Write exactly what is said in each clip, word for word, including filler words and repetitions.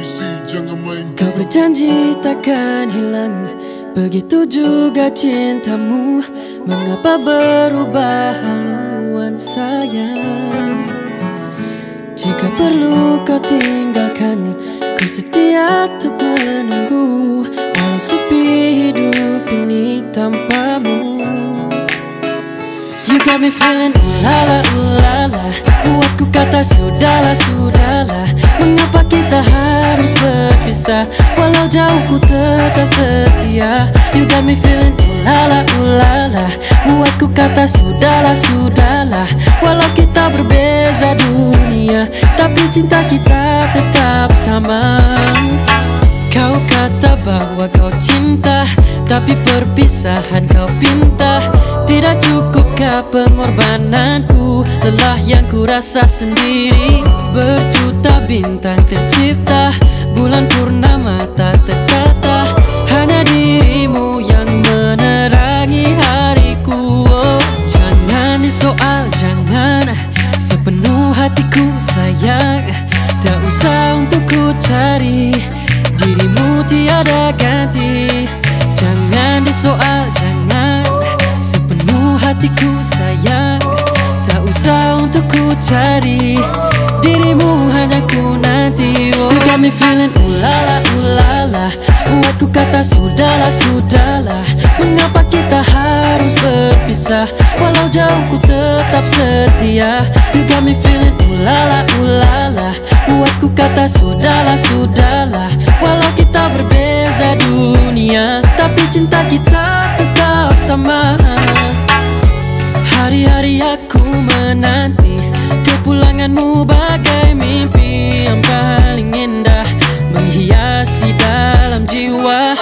Kau berjanji takkan hilang, begitu juga cintamu. Mengapa berubah haluan sayang? Jika perlu kau tinggalkan, ku setia untuk menunggu. Walau sepi hidup ini tanpamu. You got me feeling ulala ulala, buatku kata sudahlah sudahlah. Mengapa kita harus berpisah, walau jauh ku tetap setia. You got me feeling ulala ulala, buatku kata sudahlah sudahlah. Walau kita berbeza dunia, tapi cinta kita tetap sama. Kau kata bahwa kau cinta, tapi perpisahan kau pinta. Tidak cukupkah pengorbananku, lelah yang ku rasa sendiri. Berjuta bintang tercipta, bulan purnama tak terkata. Hanya dirimu yang menerangi hariku. Oh, jangan disoal, jangan sepenuh hatiku sayang. Tak usah untuk ku cari, dirimu tiada ganti. Jangan disoal, jangan sepenuh hatiku sayang. Tak usah untuk ku cari, dirimu hanya ku nanti. Oh. You got me feeling ulala ulala, buatku kata sudahlah sudahlah. Mengapa kita harus berpisah, walau jauh ku tetap setia. You got me feeling ulala ulala, buatku kata sudahlah sudahlah. Walau kita berbeza dunia, tapi cinta kita tetap sama. Hari-hari aku menanti kepulanganmu bagai mimpi yang paling indah, menghiasi dalam jiwa.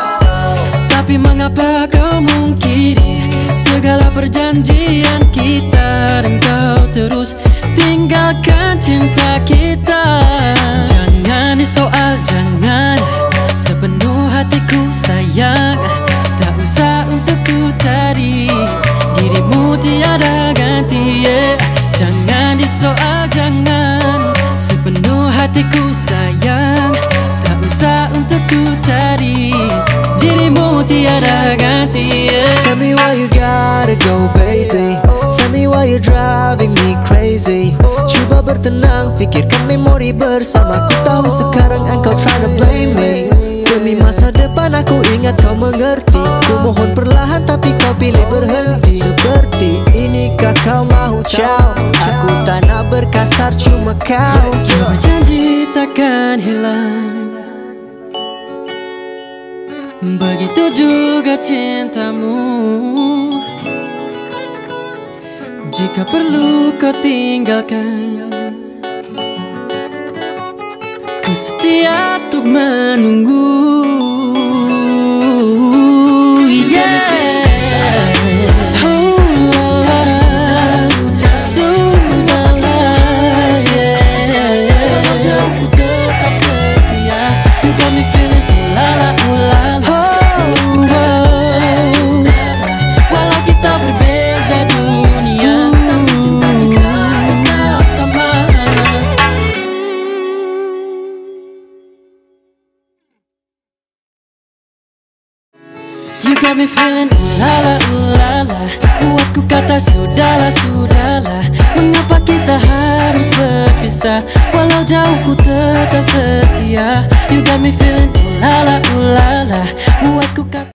Tapi mengapa kau mungkiri segala perjanjian kita, dan kau terus tinggalkan cinta kita. Jangan disoal, jangan sepenuh hatiku sayang. Tak usah untuk ku cari, dirimu tiada ganti. Yeah. Jangan disoal, jangan sepenuh hatiku sayang. Tak usah untuk ku cari, dirimu tiada ganti. Yeah. Tell me why you gotta go baby, tell me why you're driving me crazy. Cuba bertenang, fikirkan memori bersama. Ku tahu sekarang engkau try to blame me. Demi masa depan aku ingat kau mengerti. Ku mohon perlahan tapi kau pilih berhenti. Seperti inikah kau mahu ciao? Aku tak nak berkasar cuma kau. Kau berjanji takkan hilang, begitu juga cintamu. Jika perlu kau tinggalkan, ku setia untuk menunggu. You got me feeling ulala ulala, buatku kata sudahlah sudahlah. Mengapa kita harus berpisah, walau jauh ku tetap setia. You got me feeling ulala ulala, buatku kata